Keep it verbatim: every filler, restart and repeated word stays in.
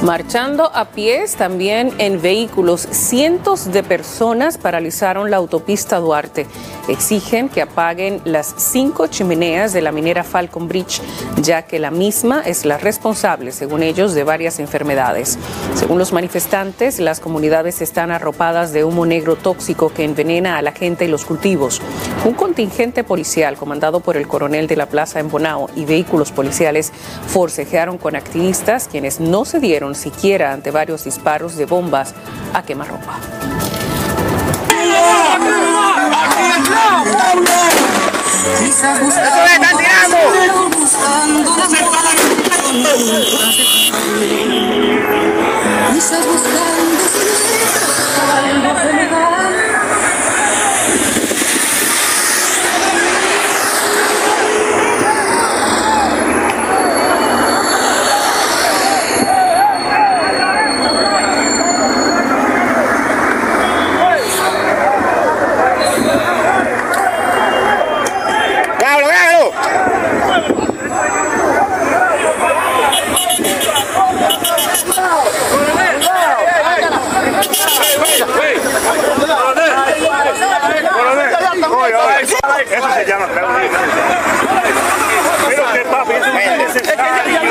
Marchando a pies, también en vehículos, cientos de personas paralizaron la autopista Duarte. Exigen que apaguen las cinco chimeneas de la minera Falcon Bridge, ya que la misma es la responsable, según ellos, de varias enfermedades. Según los manifestantes, las comunidades están arropadas de humo negro tóxico que envenena a la gente y los cultivos. Un contingente policial comandado por el coronel de la plaza en Bonao y vehículos policiales forcejearon con activistas, quienes no cedieron siquiera ante varios disparos de bombas a quemarropa. Eso se llama. Pero que papi, eso es necesario.